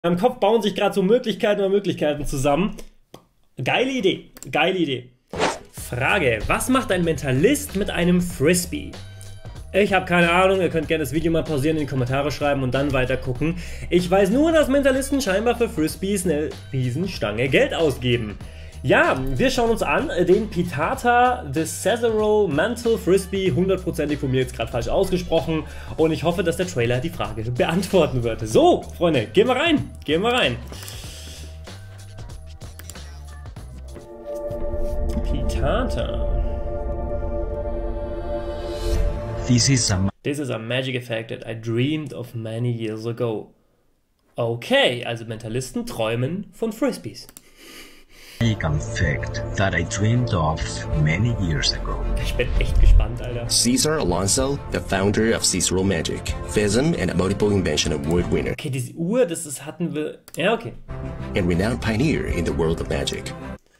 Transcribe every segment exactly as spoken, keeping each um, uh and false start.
In meinem Kopf bauen sich gerade so Möglichkeiten oder Möglichkeiten zusammen. Geile Idee, geile Idee. Frage, was macht ein Mentalist mit einem Frisbee? Ich habe keine Ahnung, ihr könnt gerne das Video mal pausieren, in die Kommentare schreiben und dann weiter gucken. Ich weiß nur, dass Mentalisten scheinbar für Frisbees eine Riesenstange Geld ausgeben. Ja, wir schauen uns an den Pitata The Cicero Mental Frisbee, hundertprozentig von mir jetzt gerade falsch ausgesprochen, und ich hoffe, dass der Trailer die Frage beantworten wird. So, Freunde, gehen wir rein, gehen wir rein. Pitata. This is a This is a magic effect that I dreamed of many years ago. Okay, also Mentalisten träumen von Frisbees. magic effect that I dreamed of many years ago. Ich bin echt gespannt, Alter. Cesar Alonso, the founder of Cicero Magic, Fism and a multiple invention award winner, Okay, diese Uhr, das ist, hatten wir... Ja, okay. and renowned pioneer in the world of magic.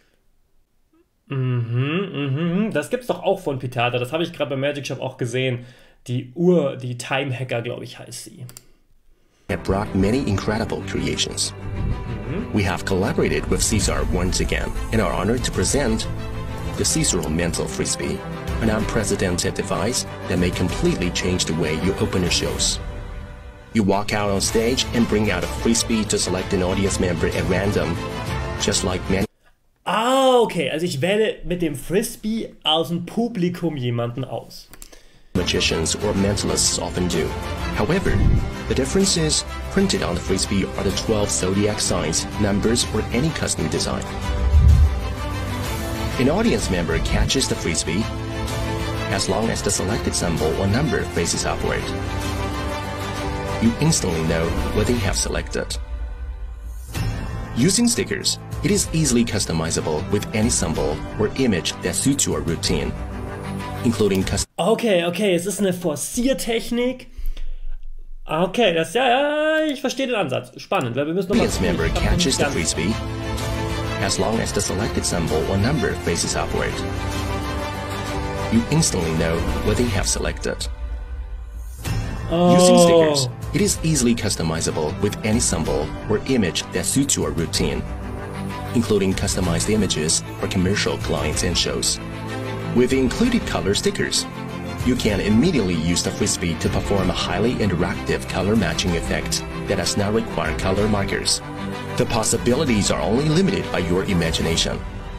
Mhm, mhm. Das gibt's doch auch von Pitata. Das habe ich gerade beim Magic Shop auch gesehen. Die Uhr, die Time Hacker, glaube ich, heißt sie. Have brought many incredible creations. We have collaborated with Cesar once again and are honored to present the Cicero Mental Frisbee, an unprecedented device that may completely change the way you open your shows. You walk out on stage and bring out a frisbee to select an audience member at random, just like many Ah, okay. Also ich wähle mit dem Frisbee aus dem Publikum jemanden aus. magicians or mentalists often do. However, the difference is, printed on the frisbee are the twelve zodiac signs, numbers, or any custom design. An audience member catches the frisbee as long as the selected symbol or number faces upward. You instantly know what they have selected. Using stickers, it is easily customizable with any symbol or image that suits your routine, including custom Okay, okay. Es ist eine Forciertechnik. Okay, das ja, ja, ich verstehe den Ansatz. Spannend, weil wir müssen noch mal... audience member catches the frisbee as long as the selected symbol or number faces upward. You instantly know what they have selected. Using stickers, it is easily customizable with any symbol or image that suits your routine, including customized images for commercial clients and shows. With included color stickers, you can immediately use the frisbee to perform a highly interactive color matching effect that does not require color markers. The possibilities are only limited by your imagination.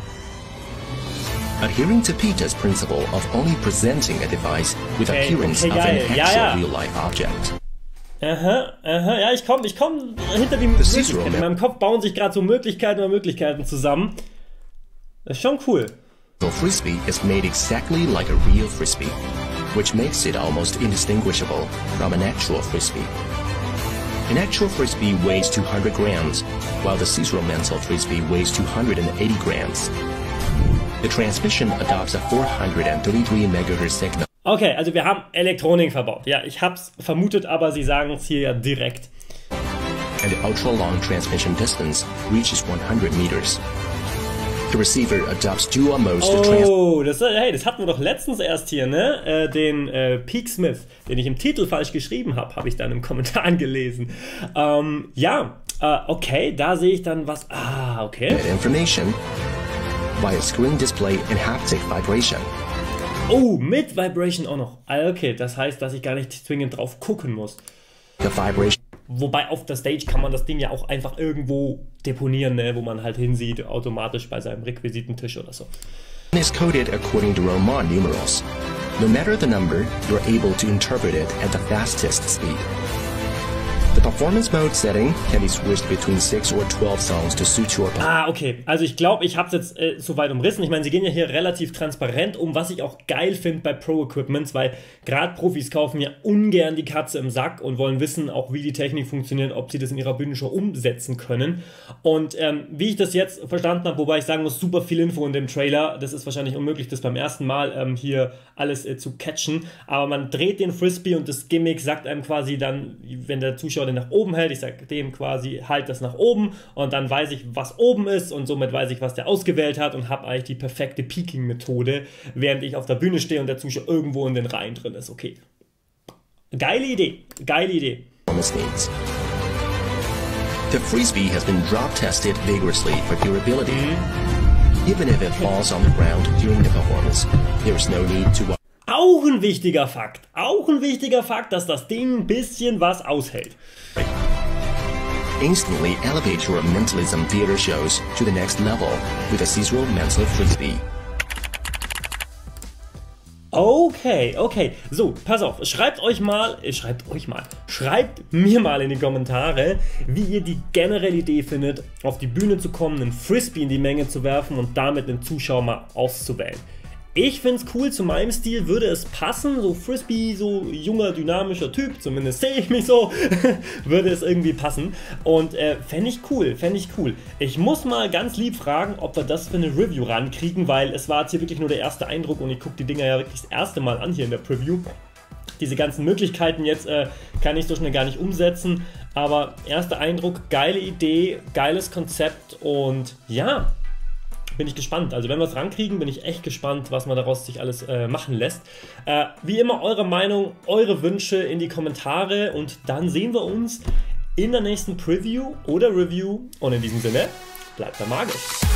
Adhering to Pita's principle of only presenting a device with Okay, appearance okay, of an geil. actual Ja, ja. real-life object. Aha, aha, ja, ich komme ich komm hinter die Cicero Möglichkeiten. In meinem Kopf bauen sich gerade so Möglichkeiten oder Möglichkeiten zusammen. Das ist schon cool. The frisbee is made exactly like a real frisbee, which makes it almost indistinguishable from an actual frisbee. An actual frisbee weighs two hundred grams, while the Cicero Mental Frisbee weighs two hundred eighty grams. The transmission adopts a four hundred thirty-three megahertz signal. Okay, also wir haben Elektronik verbaut. Ja, ich hab's vermutet, aber sie sagen es hier ja direkt. And the ultra-long transmission distance reaches one hundred meters. The receiver adopts dual modes to trans- Oh, das, hey, das hatten wir doch letztens erst hier, ne? Äh, den äh, Peaksmith, den ich im Titel falsch geschrieben habe, habe ich dann im Kommentar gelesen. Ähm, ja, äh, okay, da sehe ich dann was. Ah, okay. information via screen display and haptic vibration. Oh, mit Vibration auch noch. Ah, okay, das heißt, dass ich gar nicht zwingend drauf gucken muss. The vibration Wobei auf der Stage kann man das Ding ja auch einfach irgendwo deponieren, ne? Wo man halt hinsieht, automatisch bei seinem Requisitentisch oder so. is coded according to Roman numerals. No matter the number, you're able to interpret it at the fastest speed. The performance mode setting can be switched between six or twelve songs to suit your Ah, okay. Also ich glaube, ich habe es jetzt äh, soweit umrissen. Ich meine, sie gehen ja hier relativ transparent um, was ich auch geil finde bei Pro-Equipments, weil gerade Profis kaufen ja ungern die Katze im Sack und wollen wissen auch, wie die Technik funktioniert, ob sie das in ihrer Bühnenshow umsetzen können. Und ähm, wie ich das jetzt verstanden habe, wobei ich sagen muss, super viel Info in dem Trailer. Das ist wahrscheinlich unmöglich, das beim ersten Mal ähm, hier alles äh, zu catchen. Aber man dreht den Frisbee und das Gimmick sagt einem quasi dann, wenn der Zuschauer den nach oben hält, ich sage dem quasi, halt das nach oben und dann weiß ich, was oben ist und somit weiß ich, was der ausgewählt hat und habe eigentlich die perfekte Peaking-Methode, während ich auf der Bühne stehe und der Zuschauer irgendwo in den Reihen drin ist. Okay. Geile Idee, geile Idee. performance needs. The Frisbee has been drop tested vigorously for durability. Even if it falls on the ground during the performance, there is no need to... Auch ein wichtiger Fakt, auch ein wichtiger Fakt, dass das Ding ein bisschen was aushält. Instantly elevate your mentalism theater shows to the next level with a Cicero Mental Frisbee. Okay, okay. So, pass auf. Schreibt euch mal, äh, schreibt euch mal, schreibt mir mal in die Kommentare, wie ihr die generelle Idee findet, auf die Bühne zu kommen, einen Frisbee in die Menge zu werfen und damit den Zuschauer mal auszuwählen. Ich finde es cool, zu meinem Stil würde es passen, so Frisbee, so junger, dynamischer Typ, zumindest sehe ich mich so, würde es irgendwie passen und äh, fände ich cool, fände ich cool. Ich muss mal ganz lieb fragen, ob wir das für eine Review rankriegen, weil es war jetzt hier wirklich nur der erste Eindruck und ich gucke die Dinger ja wirklich das erste Mal an hier in der Preview. Diese ganzen Möglichkeiten jetzt äh, kann ich so schnell gar nicht umsetzen, aber erster Eindruck, geile Idee, geiles Konzept und ja, bin ich gespannt. Also wenn wir es rankriegen, bin ich echt gespannt, was man daraus sich alles äh, machen lässt. Äh, wie immer eure Meinung, eure Wünsche in die Kommentare und dann sehen wir uns in der nächsten Preview oder Review und in diesem Sinne, bleibt da magisch.